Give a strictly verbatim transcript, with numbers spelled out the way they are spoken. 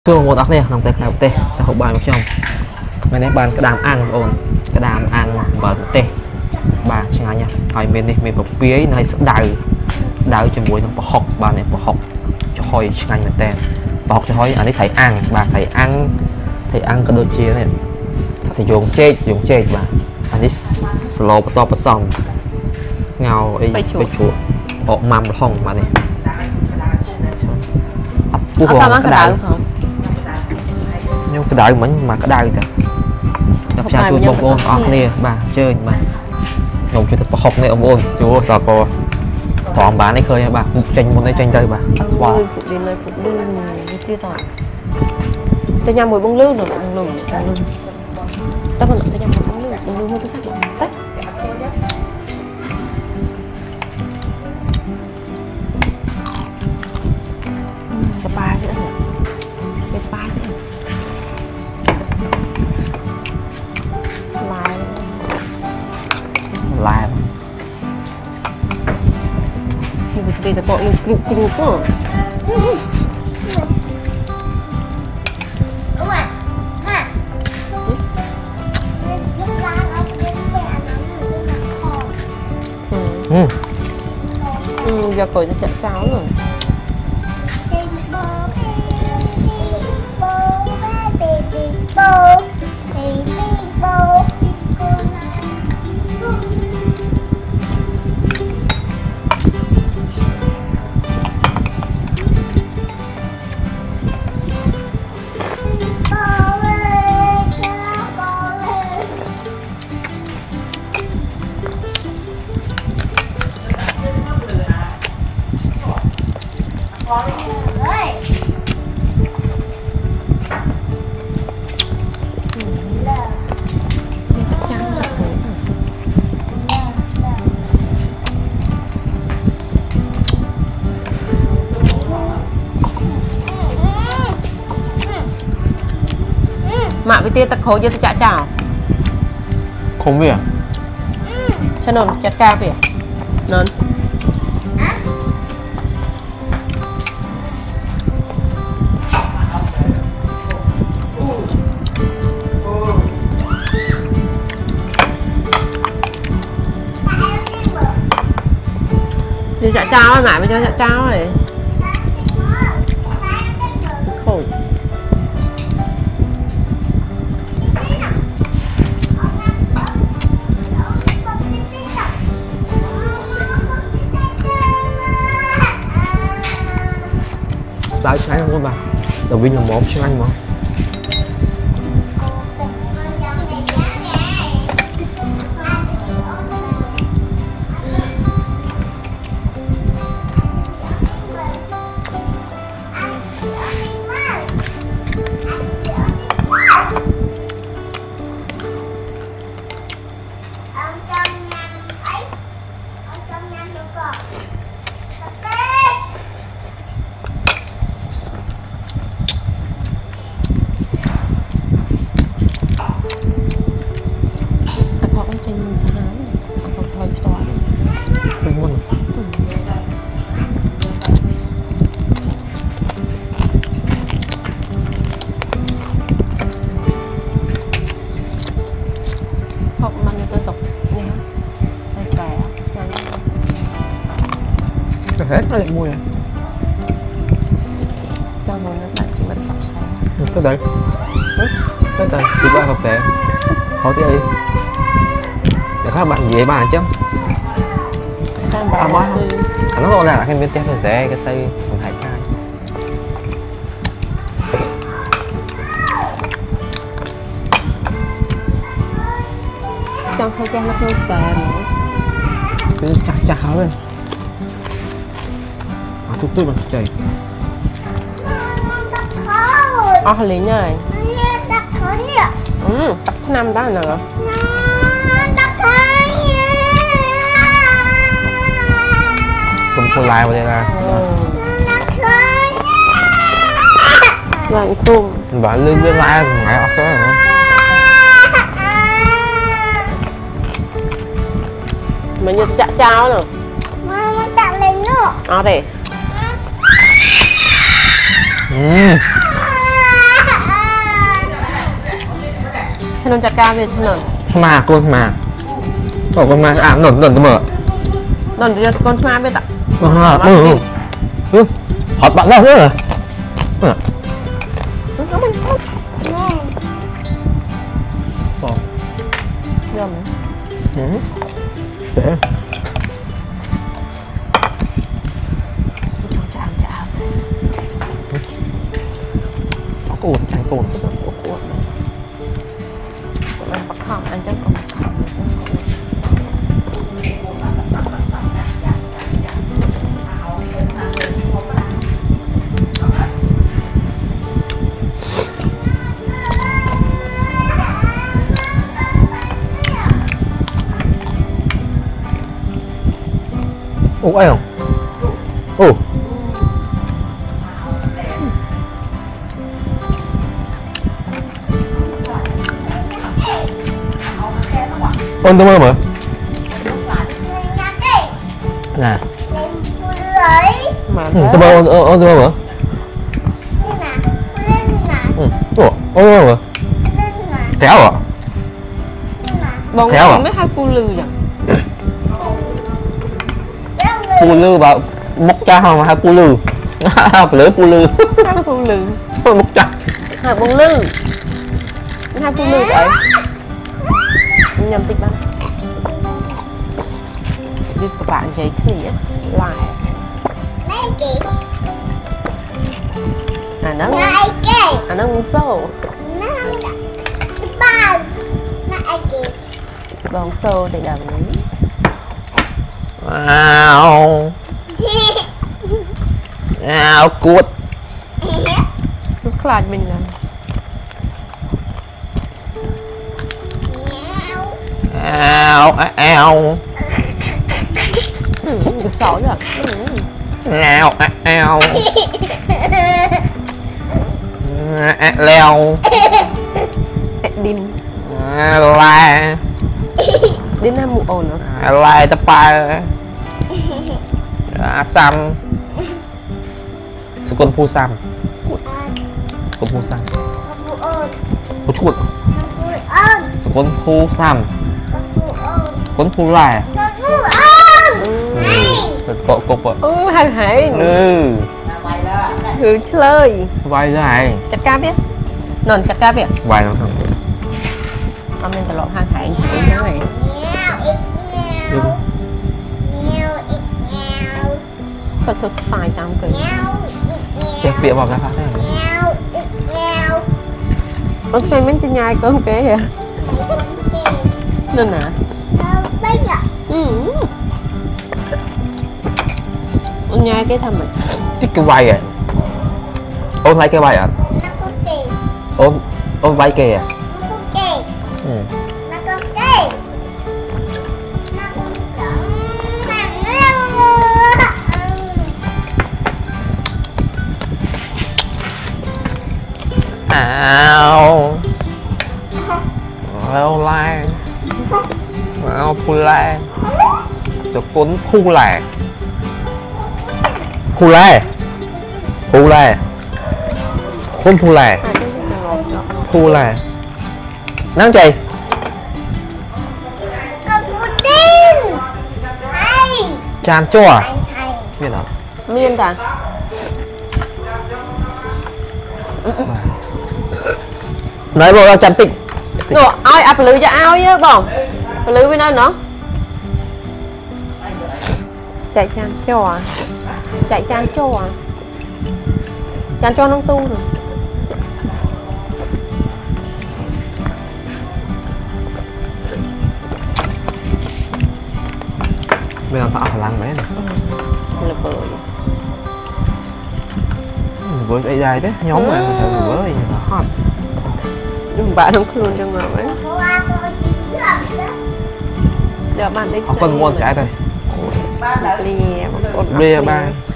Xưa một ốc này nằm tay khai tê ta hộp bàn một trong mấy này bàn cái đàm ăn ổn cái đàm ăn và tê bà chẳng nha hỏi mình đi mình một phía này sẽ đào đào cho mũi nó bỏ học bà này bỏ học cho hỏi chẳng mình tên bỏ học cho hỏi anh ấy thấy ăn bà thấy ăn thấy ăn cái đôi chia này sử dụng chê dùng chê bà anh ấy slow to và xong ngào ấy cái chuột bộ mầm hồng bà này cú hồn cái đào nhưng cái đợi mình mà cái đai kìa gặp cha tôi bông ôn ọc nè bà chơi bà nồng cho thật học này ông ôn chú tao có thỏm bán ấy khơi bà tranh môn này tranh chơi bà wow phụ đến nơi phụ lư như kia rồi cho nhau mùi bông lư rồi bông lư ta còn cho nhau mùi bông lư bông lư mua tôi xác định tách cái ba nữa cái ba nữa lại thì ta gọi là cục cục đó ừ ừ giờ khỏi cho chặt cháo rồi mạ với tia tắc khối cho tôi chả chào không biết à cho nên chặt ca vậy nên đi chả cháo ấy mạ với cho chả cháo này khổ đào sáng không các bạn đầu viên là một chứ anh mà hết nó lại mùi à cho nó lại chúng mình sọc xe cái đấy cái đấy thì ba sọc xe khó tí đi để các bạn dễ bàn chứ à má nó gọi là cái miếng tép là rẻ cái tay còn hai chai trong hai chai nó không xà nữa cái chặt chặt lên chút tôi bằng chảy ờ lý này ừ tập thứ năm đó nào cùng cô lại vào đây là lại cùng và lưng lưng lại ngại ốc đó hả mà như chả cháo nữa ờ đi ừ นนจัดการvề cho nần มาคุณมาบอกคุณมาอ่านหนุนหนุนเสมอ nần thì con hoa bên tạ มาอืออือหอดบักได้เลย บอก nhầm อืมเดี๋ยว chào chào กูดใช้กูด của của làm bạc khảo anh chắc còn bạc khảo โอ้ไอ้หรอโอ้ôn tôi mơ mà nè mà tôi mơ ôn ôn tôi mơ mà ủa ôn mơ mà kéo à bông kéo à mấy hai cu lư vậy cu lư vào múc cha không hai cu lư lưỡi cu lư hai cu lư múc cha hai bông lư hai cu lư vậy nhầm tịch băng đi các bạn thấy cái gì á lại à nó à nó muốn sâu bông sâu để đầm ao ao cuột nó khai mình là ao ao ừ, cái sỏi rồi ao ao leo đin la đin hai mụ ồn nữa la ta pa samสกุลผู้ซ้ำสกุลผู้ซ้ำผู้ชุดสกุลผู้ซ้ำสกุลผู้ไล่เป็นเกาะกบอ่ะ ừ hàng hải เออ ừ chơi ไว้ได้ chặt cá biết nền chặt cá biết ไว้แล้วครับ ông nên cả lọ hàng hải cái này có thốt style tam cười เจ็บเปียกบอกนะครับ ok mình chỉ nhai cơm kế kìa nên nè ừ ông nhai cái thầm mình ที่กระไวอ่ะโอนไว้กระไวอ่ะโอนโอนไว้เกย์อ่ะอืมอ้าวแล้วไล่แล้วพูไล่สกุลผู้ไล่ผู้ไล่ผู้ไล่คนผู้ไล่ à cái gì ngọt ngọt ผู้ไล่นั่งใจจานจ้วนี่เหรอ miên cả nói bộ ra chạm tịnh rồi ai ập lưới cho ao chứ bỏng lưới bên đây nữa chạy chan cho à chạy chan cho à chan cho nông tu rồi bây giờ tạo khả năng mấy này là bự với dây dài đấy nhóm mà mình thử với hot nhưng bạn không luôn trong ngồi ấy giờ bạn đi có con muôn trái thôi lìa bia ba